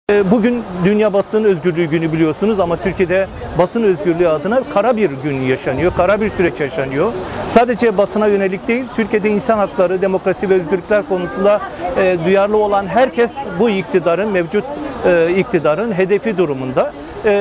Bugün Dünya Basın Özgürlüğü Günü biliyorsunuz ama Türkiye'de basın özgürlüğü adına kara bir gün yaşanıyor, kara bir süreç yaşanıyor. Sadece basına yönelik değil, Türkiye'de insan hakları, demokrasi ve özgürlükler konusunda duyarlı olan herkes bu iktidarın, mevcut iktidarın hedefi durumunda.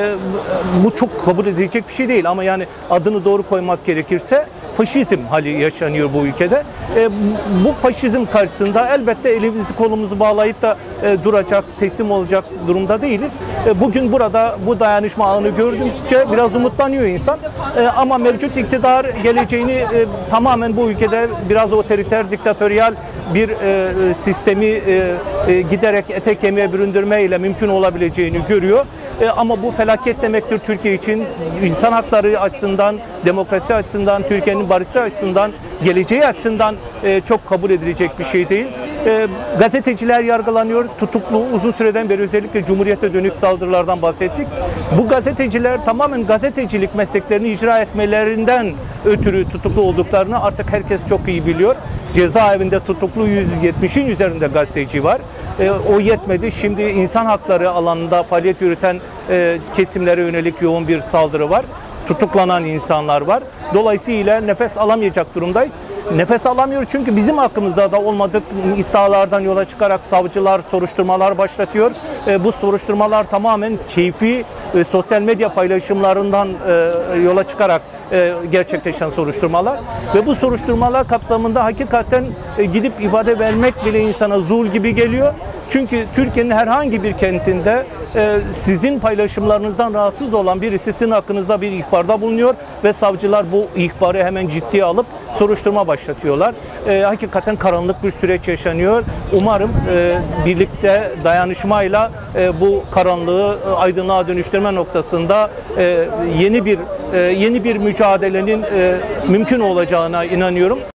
Bu çok kabul edilecek bir şey değil ama yani adını doğru koymak gerekirse faşizm hali yaşanıyor bu ülkede. Bu faşizm karşısında elbette elimizi kolumuzu bağlayıp da duracak, teslim olacak durumda değiliz. Bugün burada bu dayanışma ağını gördükçe biraz umutlanıyor insan. Ama mevcut iktidar geleceğini tamamen bu ülkede biraz otoriter, diktatöryal bir sistemi giderek ete kemiğe büründürmeyle mümkün olabileceğini görüyor. Ama bu felaket demektir Türkiye için. İnsan hakları açısından, demokrasi açısından, Türkiye'nin barışı açısından, geleceği açısından çok kabul edilecek bir şey değil. Gazeteciler yargılanıyor, tutuklu, uzun süreden beri özellikle Cumhuriyet'e dönük saldırılardan bahsettik. Bu gazeteciler tamamen gazetecilik mesleklerini icra etmelerinden ötürü tutuklu olduklarını artık herkes çok iyi biliyor. Cezaevinde tutuklu 170'in üzerinde gazeteci var. O yetmedi. Şimdi insan hakları alanında faaliyet yürüten kesimlere yönelik yoğun bir saldırı var. Tutuklanan insanlar var. Dolayısıyla nefes alamayacak durumdayız. Nefes alamıyor çünkü bizim hakkımızda da olmadık iddialardan yola çıkarak savcılar soruşturmalar başlatıyor. Bu soruşturmalar tamamen keyfi sosyal medya paylaşımlarından yola çıkarak gerçekleşen soruşturmalar ve bu soruşturmalar kapsamında hakikaten gidip ifade vermek bile insana zul gibi geliyor. Çünkü Türkiye'nin herhangi bir kentinde sizin paylaşımlarınızdan rahatsız olan birisi sizin hakkınızda bir ihbarda bulunuyor ve savcılar bu ihbarı hemen ciddiye alıp soruşturma başlatıyorlar. Hakikaten karanlık bir süreç yaşanıyor. Umarım birlikte dayanışmayla bu karanlığı aydınlığa dönüştürme noktasında yeni bir mücadelenin mümkün olacağına inanıyorum.